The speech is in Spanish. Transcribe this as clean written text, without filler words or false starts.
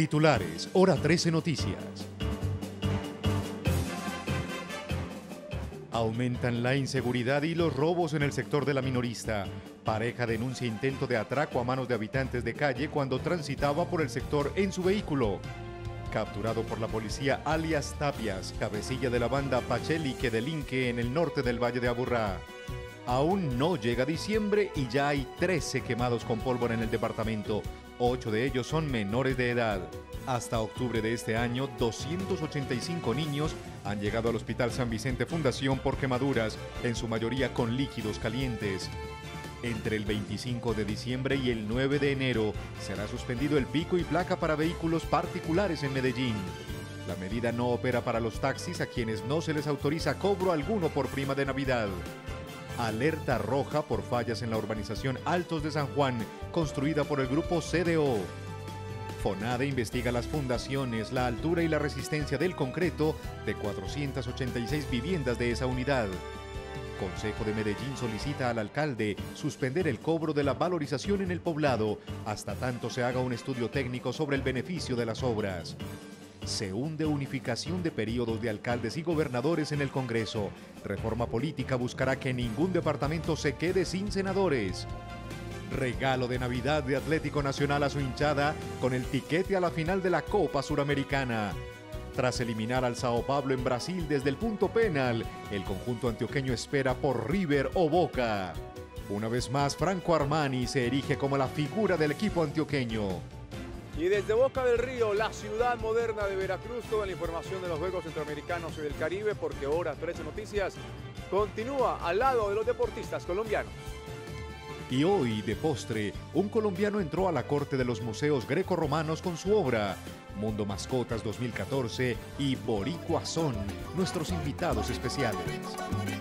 Titulares, Hora 13 Noticias. Aumentan la inseguridad y los robos en el sector de la minorista. Pareja denuncia intento de atraco a manos de habitantes de calle cuando transitaba por el sector en su vehículo. Capturado por la policía alias Tapias, cabecilla de la banda Pacheli que delinque en el norte del Valle de Aburrá. Aún no llega diciembre y ya hay 13 quemados con pólvora en el departamento. 8 de ellos son menores de edad. Hasta octubre de este año, 285 niños han llegado al Hospital San Vicente Fundación por quemaduras, en su mayoría con líquidos calientes. Entre el 25 de diciembre y el 9 de enero será suspendido el pico y placa para vehículos particulares en Medellín. La medida no opera para los taxis a quienes no se les autoriza cobro alguno por prima de Navidad. Alerta roja por fallas en la urbanización Altos de San Juan, construida por el grupo CDO. FONADE investiga las fundaciones, la altura y la resistencia del concreto de 486 viviendas de esa unidad. Consejo de Medellín solicita al alcalde suspender el cobro de la valorización en el poblado hasta tanto se haga un estudio técnico sobre el beneficio de las obras. Se hunde unificación de periodos de alcaldes y gobernadores en el Congreso. Reforma política buscará que ningún departamento se quede sin senadores. Regalo de Navidad de Atlético Nacional a su hinchada con el tiquete a la final de la Copa Suramericana. Tras eliminar al Sao Paulo en Brasil desde el punto penal, el conjunto antioqueño espera por River o Boca. Una vez más, Franco Armani se erige como la figura del equipo antioqueño. Y desde Boca del Río, la ciudad moderna de Veracruz, toda la información de los Juegos Centroamericanos y del Caribe, porque Hora 13 Noticias continúa al lado de los deportistas colombianos. Y hoy, de postre, un colombiano entró a la corte de los museos grecorromanos con su obra Mundo Mascotas 2014 y Boricua Son, nuestros invitados especiales.